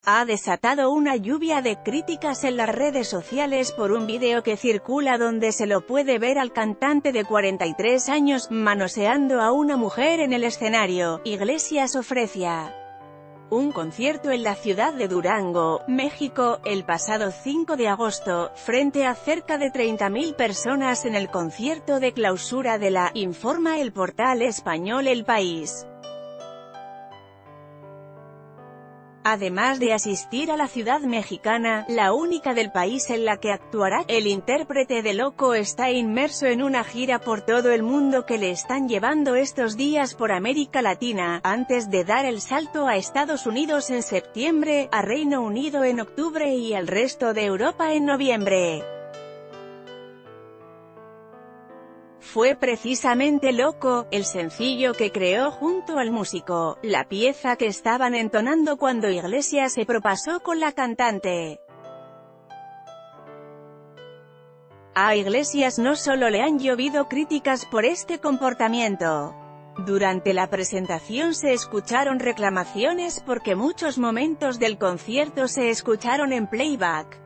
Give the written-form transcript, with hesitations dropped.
ha desatado una lluvia de críticas en las redes sociales por un vídeo que circula donde se lo puede ver al cantante de 43 años, manoseando a una mujer en el escenario. Iglesias ofreció un concierto en la ciudad de Durango, México, el pasado 5 de agosto, frente a cerca de 30.000 personas en el concierto de clausura de la, informa el portal español El País. Además de asistir a la ciudad mexicana, la única del país en la que actuará, el intérprete de Loco está inmerso en una gira por todo el mundo que le están llevando estos días por América Latina, antes de dar el salto a Estados Unidos en septiembre, a Reino Unido en octubre y al resto de Europa en noviembre. Fue precisamente Loco, el sencillo que creó junto al músico, la pieza que estaban entonando cuando Iglesias se propasó con la cantante. A Iglesias no solo le han llovido críticas por este comportamiento. Durante la presentación se escucharon reclamaciones porque muchos momentos del concierto se escucharon en playback.